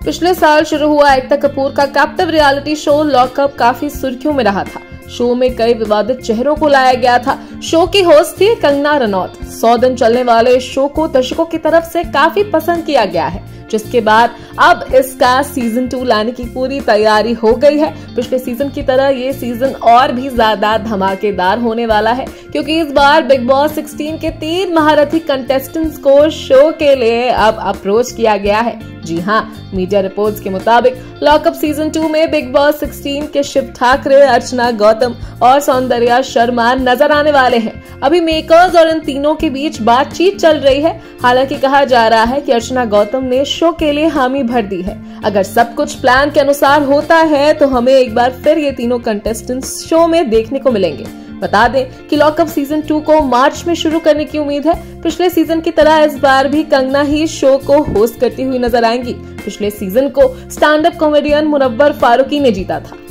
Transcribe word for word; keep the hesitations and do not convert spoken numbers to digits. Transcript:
पिछले साल शुरू हुआ एकता कपूर का कैप्टिव रियलिटी शो लॉकअप काफी सुर्खियों में रहा था। शो में कई विवादित चेहरों को लाया गया था। शो की होस्ट थी कंगना रनौत। सौ दिन चलने वाले शो को दर्शकों की तरफ से काफी पसंद किया गया है, जिसके बाद अब इसका सीजन टू लाने की पूरी तैयारी हो गई है। पिछले सीजन की तरह ये सीजन और भी ज्यादा धमाकेदार होने वाला है, क्योंकि इस बार बिग बॉस सोलह के तीन महारथी कंटेस्टेंट्स को शो के लिए अब अप्रोच किया गया है। जी हाँ, मीडिया रिपोर्ट्स के मुताबिक लॉकअप सीजन टू में बिग बॉस सोलह के शिव ठाकरे, अर्चना गौतम और सौंदर्या शर्मा नजर आने वाले हैं। अभी मेकर्स और इन तीनों के बीच बातचीत चल रही है। हालांकि कहा जा रहा है कि अर्चना गौतम ने शो के लिए हामी भर दी है। अगर सब कुछ प्लान के अनुसार होता है तो हमें एक बार फिर ये तीनों कंटेस्टेंट्स शो में देखने को मिलेंगे। बता दें कि लॉकअप सीजन टू को मार्च में शुरू करने की उम्मीद है। पिछले सीजन की तरह इस बार भी कंगना ही शो को होस्ट करती हुई नजर आएंगी। पिछले सीजन को stand up comedian Munawar Faruqui ने जीता था।